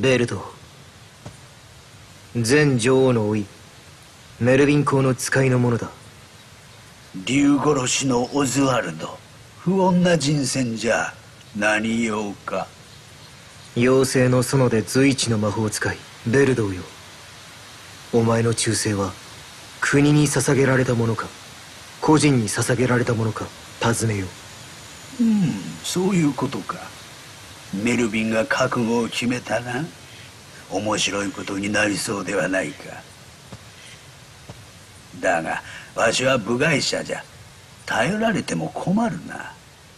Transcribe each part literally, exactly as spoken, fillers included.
ベルト、前女王の甥メルヴィン公の使いの者だ。 竜殺しのオズワルド、不穏な人選じゃ。何用か。 妖精の園で随一の魔法使いベルドーよ。お前の忠誠は国に捧げられたものか個人に捧げられたものか尋ねよう。うんそういうことか。メルヴィンが覚悟を決めたな。面白いことになりそうではないか。だがわしは部外者じゃ。頼られても困るな。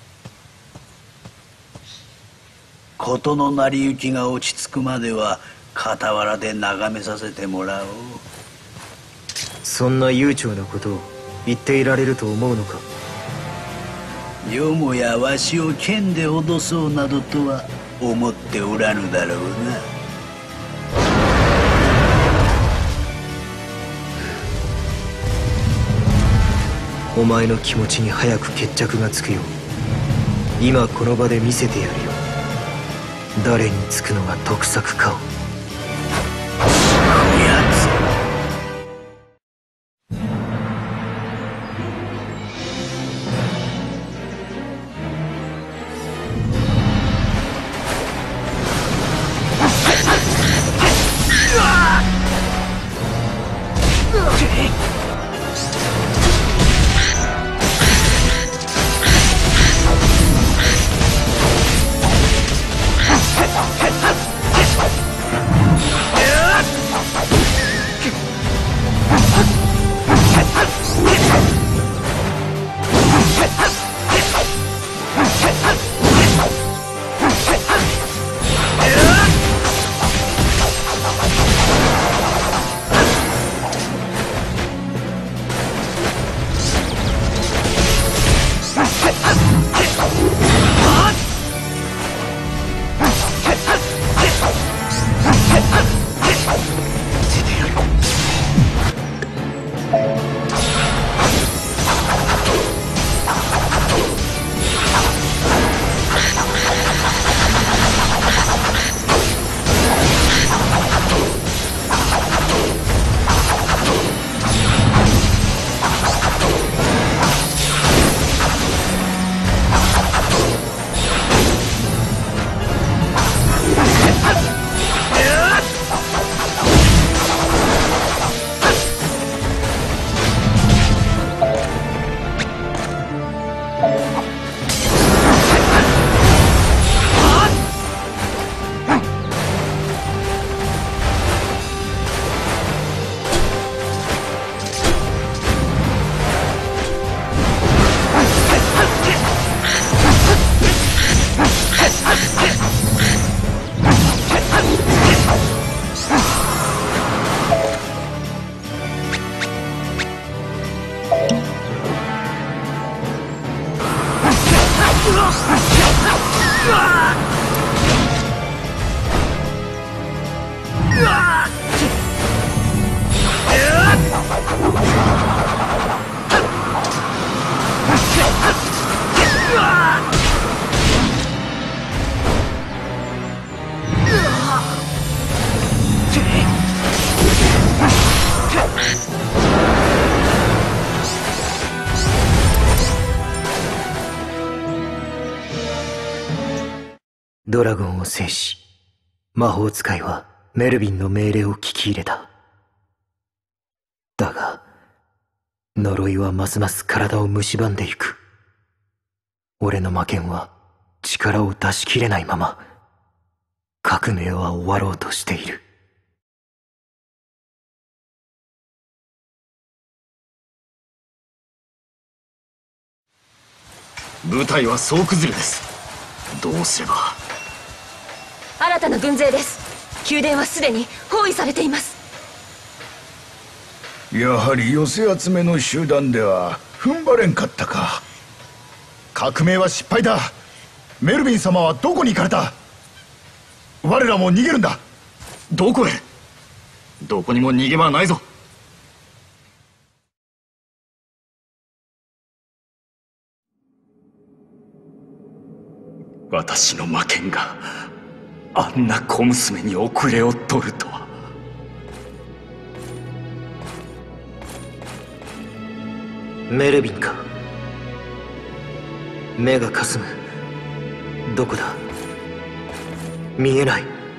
事の成り行きが落ち着くまでは傍らで眺めさせてもらおう。 そんな悠長なことを言っていられると思うのか。 よもやわしを剣で脅そうなどとは思っておらぬだろうな。 お前の気持ちに早く決着がつくよう今この場で見せてやるよ。誰につくのが得策かを。 こやつ。 ドラゴンを制し魔法使いはメルヴィンの命令を聞き入れた。だが呪いはますます体を蝕んでいく。俺の魔剣は力を出し切れないまま革命は終わろうとしている。 部隊は総崩れです。どうすれば。 新たな軍勢です。宮殿はすでに包囲されています。 やはり寄せ集めの集団では踏ん張れんかったか。革命は失敗だ。メルヴィン様はどこに行かれた。我らも逃げるんだ。 どこへ。どこにも逃げ場はないぞ。私の魔剣があんな小娘に遅れを取るとは。 メルビンか。目がかすむ。どこだ。見えない。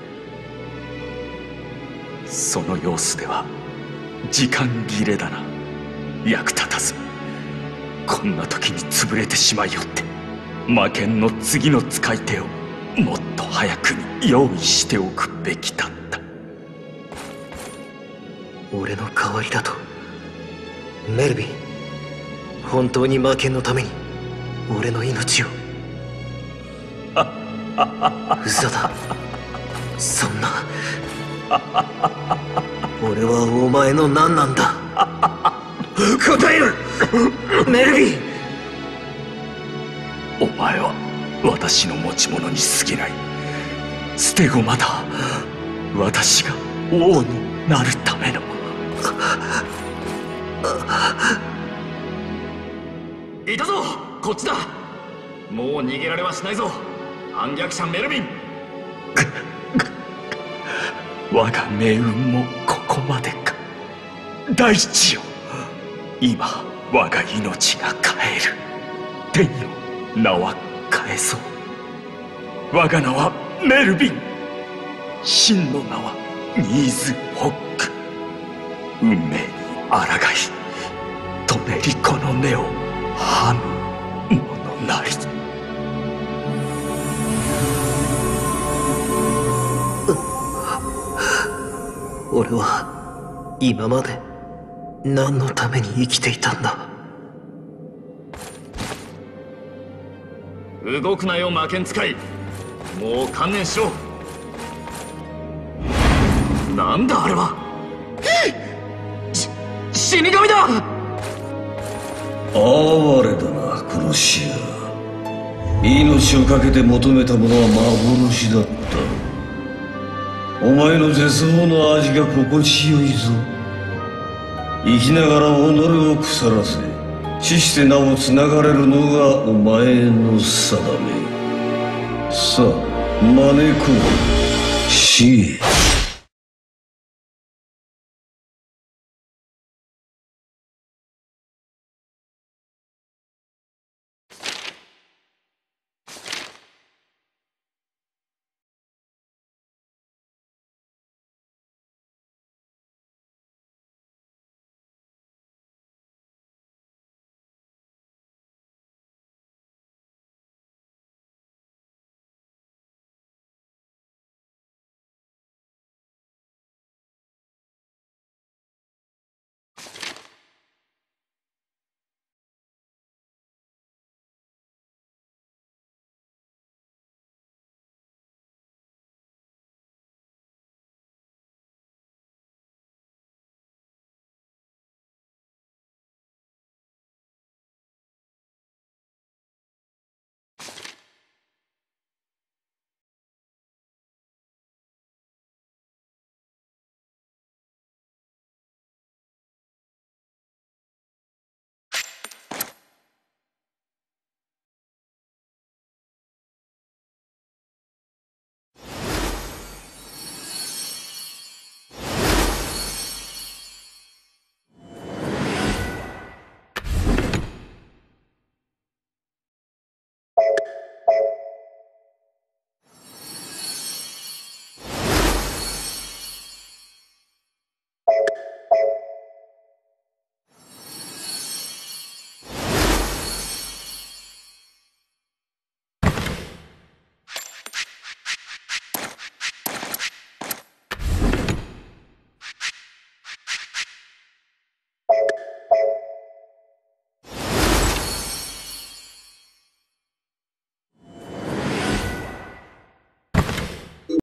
その様子では時間切れだな。役立たず。こんな時に潰れてしまいよって、魔剣の次の使い手をもっと早くに用意しておくべきだった。 俺の代わりだと。メルビン、本当に魔剣のために俺の命を。嘘だ。そんな。俺はお前の何なんだ。答える。メルビン。 お前は私の持ち物に過ぎない。捨て駒だ。私が王になるための。いたぞ、こっちだ。もう逃げられはしないぞ、反逆者メルビン。我が命運もここまでか。大地よ、今我が命が帰る。天よ、名は返そう。我が名はメルビン。真の名はニーズ・ホック。運命に抗い、トネリコの根をはむ者なり。 俺は今まで何のために生きていたんだ。 動くなよ魔剣使い、もう観念しろ。なんだあれは。し死神だ。 哀れだな、クロシア。命をかけて求めたものは幻だった。お前の絶望の味が心地よいぞ。生きながら己を腐らせ、死してなおつながれるのがお前の定め。さあ招こう死へ。